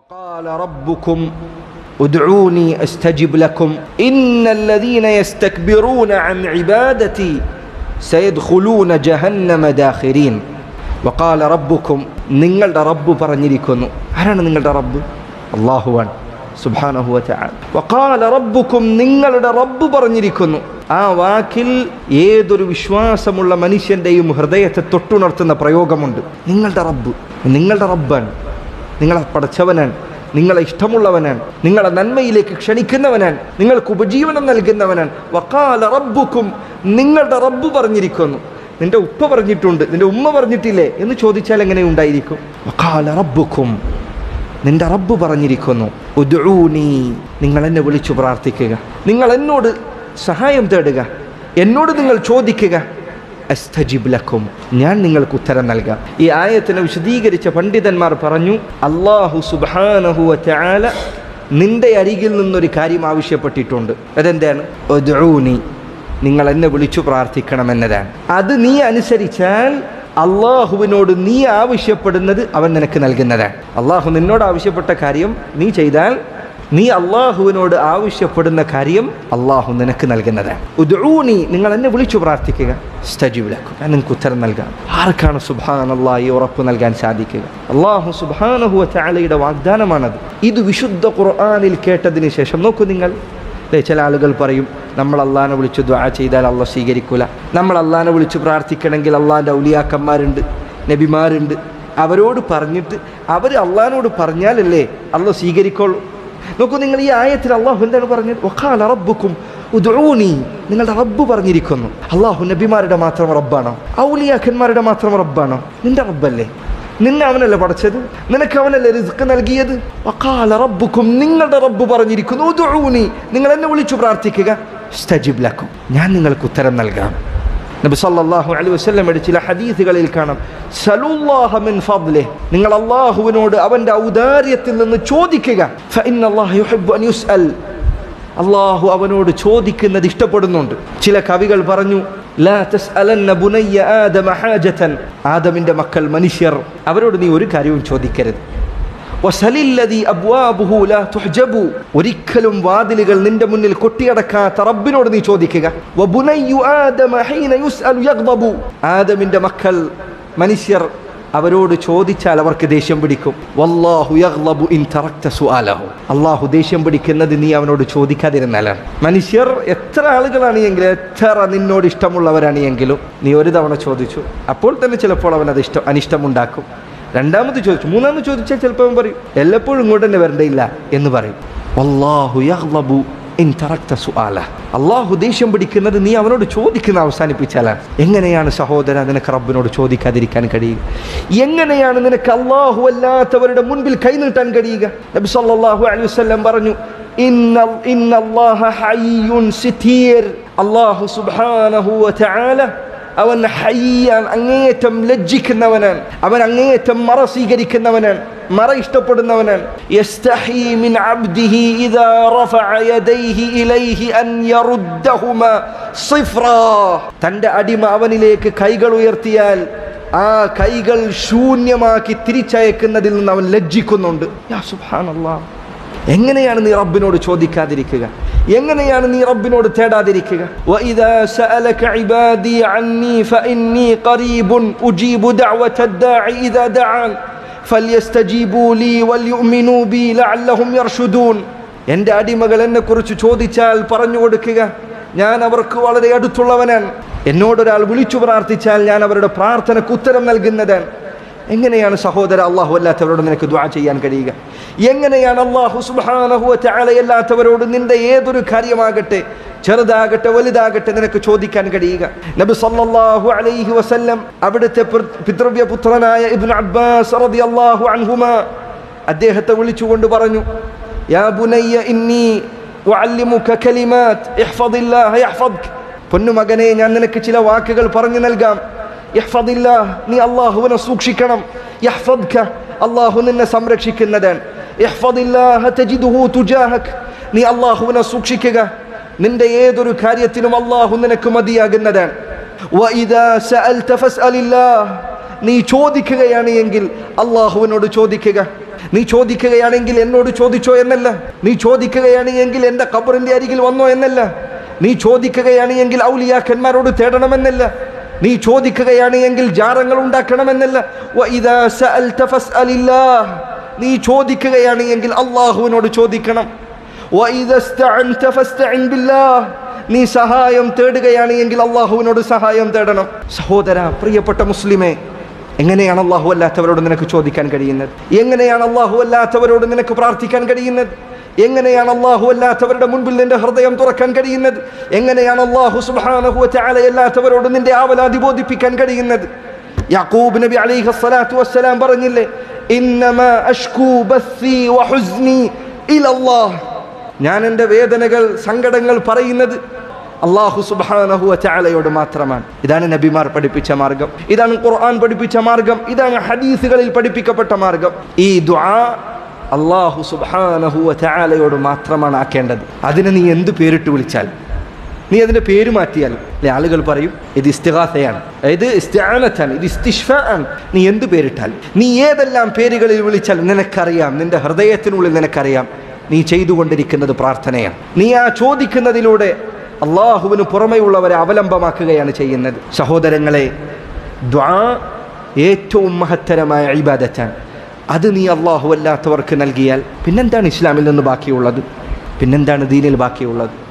وقال ربكم ادعوني استجب لكم ان الذين يستكبرون عن عبادتي سيدخلون جهنم داخرين. وقال ربكم നിങ്ങളുടെ റബ്ബ് പറഞ്ഞിരിക്കുന്നു. ആരാണ് നിങ്ങളുടെ റബ്ബ്? അല്ലാഹുവാണ് സുബ്ഹാനഹു വ തആല. വഖാല റബ്ബുക്കും നിങ്ങളുടെ റബ്ബ് പറഞ്ഞിരിക്കുന്നു. ആ വാക്കിൽ ഏതൊരു വിശ്വാസമുള്ള മനുഷ്യന്റെയും ഹൃദയത്തെ തൊട്ടുണർത്തുന്ന പ്രയോഗമുണ്ട്. നിങ്ങളുടെ റബ്ബ്, നിങ്ങളുടെ റബ്ബാണ്, നിങ്ങളെ പടച്ചവനാണ്, നിങ്ങളെ ഇഷ്ടമുള്ളവനാണ്, നിങ്ങളെ നന്മയിലേക്ക് ക്ഷണിക്കുന്നവനാണ്, നിങ്ങൾക്ക് ഉപജീവനം നൽകുന്നവനാണ്. വഖാല റബ്ബുക്കും നിങ്ങളുടെ റബ്ബ് പറഞ്ഞിരിക്കുന്നു. നിന്റെ ഉപ്പ പറഞ്ഞിട്ടുണ്ട്, നിന്റെ ഉമ്മ പറഞ്ഞിട്ടില്ലേ എന്ന് ചോദിച്ചാൽ എങ്ങനെ ഉണ്ടായിരിക്കും? വഖാല റബ്ബുക്കും നിന്റെ റബ്ബ് പറഞ്ഞിരിക്കുന്നു. ഉദ്ഊനി നിങ്ങൾ എന്നെ വിളിച്ചു പ്രാർത്ഥിക്കുക, നിങ്ങൾ എന്നോട് സഹായം തേടുക, എന്നോട് നിങ്ങൾ ചോദിക്കുക. അസ്തജിബ് ലക്കും ഞാൻ നിങ്ങൾക്ക് ഉത്തരം നൽകാം. ഈ ആയത്തിനെ വിശദീകരിച്ച പണ്ഡിതന്മാർ പറഞ്ഞു, അല്ലാഹു സുബ്ഹാനഹു വ തആല നിന്റെ അരികിൽ നിന്നൊരു കാര്യം ആവശ്യപ്പെട്ടിട്ടുണ്ട്. അതെന്താണ്? ഉദ്ഊനി നിങ്ങൾ എന്നെ വിളിച്ചു പ്രാർത്ഥിക്കണമെന്നതാണ്. അത് നീ അനുസരിച്ചാൽ അള്ളാഹുവിനോട് നീ ആവശ്യപ്പെടുന്നത് അവൻ നിനക്ക് നൽകുന്നതാണ്. അള്ളാഹു നിന്നോട് ആവശ്യപ്പെട്ട കാര്യം നീ ചെയ്താൽ നീ അള്ളാഹുവിനോട് ആവശ്യപ്പെടുന്ന കാര്യം അള്ളാഹു നിനക്ക് നൽകുന്നതാണ്. ഉദ്ഊനി നിങ്ങൾ എന്നെ വിളിച്ചു പ്രാർത്ഥിക്കുക. അസ്തജിബ് ലക്കും ഞാൻ നിങ്ങൾക്ക് ഉത്തരം നൽകാം. ആർക്കാണ് സുബ്ഹാനല്ലാഹ് ഈ ഉറപ്പ് നൽകാൻ സാധിക്കുക? അള്ളാഹു സുബ്ഹാനഹു വ തആലയുടെ വാഗ്ദാനമാണത്. ഇത് വിശുദ്ധ ഖുർആനിൽ കേട്ടതിന് ശേഷം നോക്കൂ നിങ്ങൾ. ചില ആളുകൾ പറയും, നമ്മൾ അള്ളാഹിനെ വിളിച്ച് ദുആ ചെയ്താൽ അള്ളാഹ് സ്വീകരിക്കൂല. നമ്മൾ അള്ളാഹിനെ വിളിച്ച് പ്രാർത്ഥിക്കണമെങ്കിൽ അള്ളാഹിൻ്റെ ഔലിയാക്കന്മാരുണ്ട്, നബിമാരുണ്ട്, അവരോട് പറഞ്ഞിട്ട് അവർ അള്ളാഹിനോട് പറഞ്ഞാലല്ലേ അള്ളാഹ് സ്വീകരിക്കുള്ളൂ. നോക്കൂ നിങ്ങൾ, ഈ ആയത്തിൽ അള്ളാഹു എന്താണ് പറഞ്ഞത്? വഖാല റബ്ബുക്കും ഉദ്ഊനി നിങ്ങളുടെ റബ്ബ് പറഞ്ഞിരിക്കുന്നു. അള്ളാഹു നബിമാരുടെ മാത്രം റബ്ബാണോ? ഔലിയാക്കന്മാരുടെ മാത്രം റബ്ബാണോ? നിന്റെ റബ്ബല്ലേ? നിന്നെ അവനല്ലേ പഠിച്ചത്? നിനക്ക് അവനല്ലേ റിസ്ക് നൽകിയത്? വഖാല റബ്ബുക്കും നിങ്ങളുടെ റബ്ബ് പറഞ്ഞിരിക്കുന്നു. ഉദ്ഊനി നിങ്ങൾ എന്നെ വിളിച്ചു പ്രാർത്ഥിക്കുക. അസ്തജിബ് ലക്കും ഞാൻ നിങ്ങൾക്ക് ഉത്തരം നൽകാം. നബി സല്ലല്ലാഹു അലൈഹി വസല്ലം ചില ഹദീസുകളിൽ കാണാം, സലുല്ലാഹ മിൻ ഫദ്ലിഹി നിങ്ങൾ അല്ലാഹുവിനോട് അവന്റെ ഔദാര്യത്തിൽ നിന്ന് ചോദിക്കുക. ഫഇന്നല്ലാഹ യുഹിബ്ബു അൻ യുസ്അൽ അല്ലാഹു അവനോട് ചോദിക്കുന്നത് ഇഷ്ടപ്പെടുന്നുണ്ട്. ചില കവികൾ പറഞ്ഞു, ലാ തസ്അലന്ന ബുനയ്യ ആദമ ഹാജതൻ ആദമിന്റെ മക്കൾ മനുഷ്യർ അവരോട് നീ ഒരു കാര്യവും ചോദിക്കരുത്. വസലില്ലദി അബ്വാബുഹു ലാ തുഹ്ജബു ഒരിക്കലും വാതിലുകൾ നിന്റെ മുന്നിൽ കൊട്ടിയടക്കാത്ത റബ്ബിനോട് നീ ചോദിക്കുക. വബുനയ്യു ആദമ ഹീന യുസ്അലു യഗ്ദബു ആദമിന്റെ മക്കൾ മനുഷ്യർ അവരോട് ചോദിച്ചാൽ അവർക്ക് ദേഷ്യം പിടിക്കും. വല്ലാഹു യഗ്ളബു ഇൻ തറക്ത സുആലഹു അല്ലാഹു ദേഷ്യം പിടിക്കുന്നത് നീ അവനോട് ചോദിക്കാതിരുന്നാലാണ്. മനുഷ്യർ എത്ര ആളുകളാണ് എങ്കിലും എത്ര നിന്നോട് ഇഷ്ടമുള്ളവരാണ് എങ്കിലും നീ ഒരു തവണ ചോദിച്ചു, അപ്പോൾ തന്നെ ചിലപ്പോൾ അവൻ അത് അനിഷ്ടമുണ്ടാക്കും. രണ്ടാമത് ചോദിച്ചു, മൂന്നാമത് ചോദിച്ചാൽ ചിലപ്പോൾ അവൻ പറയും എല്ലപ്പോഴും ഇങ്ങോട്ട് തന്നെ വരണ്ടയില്ല എന്ന് പറയും. വല്ലാഹു യഗ്ളബു ഇൻ തറക്ത സുആലഹു അല്ലാഹു ദേഷ്യം പിടിക്കുന്നത് നീ അവനോട് ചോദിക്കുന്ന അവസാനിപ്പിച്ചാലാണ്. എങ്ങനെയാണ് സഹോദര നിനക്ക് റബ്ബിനോട് ചോദിക്കാതിരിക്കാൻ കഴിയുക? എങ്ങനെയാണ് നിനക്ക് അല്ലാഹു അല്ലാത്തവരുടെ മുൻപിൽ കൈനീട്ടാൻ കഴിയുക? നബി സല്ലല്ലാഹു അലൈഹി വസല്ലം പറഞ്ഞു, ഇന്നല്ലാഹ ഹയ്യുൻ സിതീർ അല്ലാഹു സുബ്ഹാനഹു വ തആല അവൻ ഹയ്യാൻ അങ്ങേയറ്റം ലജ്ജിക്കുന്നവനാണ്, അവൻ അങ്ങേയറ്റം മറ സ്വീകരിക്കുന്നവനാണ്, മറ ഇഷ്ടപ്പെടുന്നവനാണ്. യസ്തഹി മിൻ അബ്ദിഹി ഇദാ റഫഅ യദൈഹി ഇലൈഹി അൻ യറുദ്ദഹുമാ സിഫ്റാ തന്റെ അടിമ അവനിലേക്ക് കൈകൾ ഉയർത്തിയാൽ ആ കൈകൾ ശൂന്യമാക്കി തിരിച്ചയക്കുന്നതിൽ നിന്ന് അവൻ ലജ്ജിക്കുന്നുണ്ട്. യാ സുബ്ഹാനല്ലാഹ് എങ്ങനെയാണ് നീ റബ്ബിനോട് ചോദിക്കാതിരിക്കുക? എങ്ങനെയാണ് നീ റബ്ബിനോട് തേടാതിരിക്കുക? വഇദാ സഅലക ഇബാദി അന്നി ഫഇന്നി ഖരീബുൻ ഉജീബു ദഅവത ദാഇ ഇദാ ദഅൻ ഫൽയസ്തജീബൂ ലീ വൽയുഅ്മിനൂ ബി ലഅല്ലഹും യർഷുദൂൻ എൻ്റെ അടിമകൾ എന്നെക്കുറിച്ച് ചോദിച്ചാൽ പറഞ്ഞു കൊടുക്കുക, ഞാൻ അവർക്ക് വളരെ അടുത്തുള്ളവനാണ്. എന്നോടൊരാൾ വിളിച്ചു പ്രാർത്ഥിച്ചാൽ ഞാൻ അവരുടെ പ്രാർത്ഥനയ്ക്ക് ഉത്തരം നൽകുന്നതാണ്. എങ്ങനെയാണ് സഹോദര അല്ലാഹു അല്ലാത്തവരോട് നിനക്ക് ദുആ ചെയ്യാൻ കഴിയുക? എങ്ങനെയാണ് അല്ലാഹു സുബ്ഹാനഹു വ തആല അല്ലാത്തവരോട് നിന്റെ ഏതൊരു കാര്യമാകട്ടെ, ചെറുതാകട്ടെ വലുതാകട്ടെ, നിനക്ക് ചോദിക്കാൻ കഴിയുക? നബി സല്ലല്ലാഹു അലൈഹി വസല്ലം അവിടുത്തെ പിതൃവ്യ പുത്രനായ ഇബ്നു അബ്ബാസ് റളിയല്ലാഹു അൻഹുമാ അദ്ദേഹത്തെ വിളിച്ചുകൊണ്ട് പറഞ്ഞു, യാ ബുനയ്യ ഇന്നി ഉഅല്ലിമുക കലിമാത് ഇഹ്ഫദില്ലാഹ യഹ്ഫദ്ക പൊന്നുമകനെ ഞാൻ നിനക്ക് ചില വാക്കുകൾ പറഞ്ഞു നൽകാം. ഇഹ്ഫദില്ലാഹ് നീ അല്ലാഹുവിനെ സൂക്ഷിക്കണം. യഹ്ഫദ്ക അല്ലാഹു നിന്നെ സംരക്ഷിക്കുന്നതാണ്. ഇഹ്ഫദില്ലാഹ തജിദുഹു തുജാഹക നീ അല്ലാഹുവിനെ സൂക്ഷിക്കുക, നിന്റെ ഏതൊരു കാര്യത്തിനും അല്ലാഹു നിനക്ക് മതിയാകുന്നതാണ്. വഇദാ സഅൽത ഫസ്അലില്ലാഹ് നീ ചോദിക്കുകയാണ് എങ്കിൽ അല്ലാഹുവിനോട് ചോദിക്കുക. നീ ചോദിക്കുകയാണെങ്കിൽ എന്നോട് ചോദിച്ചോ എന്നല്ല, നീ ചോദിക്കുകയാണെങ്കിൽ എൻ്റെ ഖബറിൻ്റെ അരികിൽ വന്നോ എന്നല്ല, നീ ചോദിക്കുകയാണ് എങ്കിൽ ഔലിയാക്കന്മാരോട് തേടണമെന്നല്ല, നീ ചോദിക്കുകയാണ് എങ്കിൽ ജാറങ്ങൾ ഉണ്ടാക്കണമെന്നല്ല. വഇദാ സഅൽത ഫസ്അലില്ലാഹ്, നീ ചോദിക്കുകയാണ് എങ്കിൽ അല്ലാഹുവിനോട് ചോദിക്കണം. വഇദാ ഇസ്തഅൻത ഫസ്തഇൻ ബില്ലാഹ്, നീ സഹായം തേടുകയാണ് എങ്കിൽ അല്ലാഹുവിനോട് സഹായം തേടണം. സഹോദര, പ്രിയപ്പെട്ട മുസ്ലിമേ, എങ്ങനെയാണ് അല്ലാഹു അല്ലാത്തവരോട് നിനക്ക് ചോദിക്കാൻ കഴിയുന്നത്? എങ്ങനെയാണ് അല്ലാഹു അല്ലാത്തവരോട് നിനക്ക് പ്രാർത്ഥിക്കാൻ കഴിയുന്നത്? എങ്ങനെയാണ് അല്ലാഹു അല്ലാത്തവരുടെ മുൻപിൽ നിന്റെ ഹൃദയം തുറക്കാൻ കഴിയുന്നത്? എങ്ങനെയാണ് അല്ലാഹു സുബ്ഹാനഹു വ തആല അല്ലാത്തവരോട് നിന്റെ ആവലാതി ബോധിപ്പിക്കാൻ കഴിയുന്നത്? യാക്കൂബ് നബി അലൈഹിസ്സലാത്തു വസ്സലാം പറഞ്ഞില്ലേ, ഇന്നമാ അഷ്കൂ ബസ്സി വഹുസ്നി ഇലല്ലാഹ്, ഞാൻ എൻ്റെ വേദനകൾ സങ്കടങ്ങൾ പറയുന്നത് അല്ലാഹു സുബ്ഹാനഹു വ തആലയോട് മാത്രമാണ്. ഇതാണ് നബിമാർ പഠിപ്പിച്ച മാർഗം, ഇതാണ് ഖുർആൻ പഠിപ്പിച്ച മാർഗം, ഇതാണ് ഹദീസുകളിൽ പഠിപ്പിക്കപ്പെട്ട മാർഗം. ഈ ദുആ അല്ലാഹു സുബ്ഹാനഹു വ തആലയോട് മാത്രമാണ് ആക്കേണ്ടത്. അതിനെ നീ എന്ത് പേരിട്ട് വിളിച്ചാൽ, നീ അതിൻ്റെ പേര് മാറ്റിയാൽ, ആളുകൾ പറയും ഇത് ഇസ്തിഗാസയാണ്, ഇത് ഇസ്തിആനത്താണ്, ഇത് ഇസ്തിശ്ഫാഅൻ. നീ എന്ത് പേരിട്ടാൽ, നീ ഏതെല്ലാം പേരുകളിൽ വിളിച്ചാൽ നിനക്കറിയാം, നിന്റെ ഹൃദയത്തിനുള്ളിൽ നിനക്കറിയാം നീ ചെയ്തുകൊണ്ടിരിക്കുന്നത് പ്രാർത്ഥനയാണ്. നീ ആ ചോദിക്കുന്നതിലൂടെ അള്ളാഹുവിന് പുറമെയുള്ളവരെ അവലംബമാക്കുകയാണ് ചെയ്യുന്നത്. സഹോദരങ്ങളെ, ദുആ ഏറ്റവും മഹത്തരമായ ഇബാദത്താണ്. അത് നീ അല്ലാഹു അല്ലാത്തവർക്ക് നൽകിയാൽ പിന്നെന്താണ് ഇസ്ലാമിൽ നിന്ന് ബാക്കിയുള്ളത്? പിന്നെന്താണ് ദീനിൽ ബാക്കിയുള്ളത്?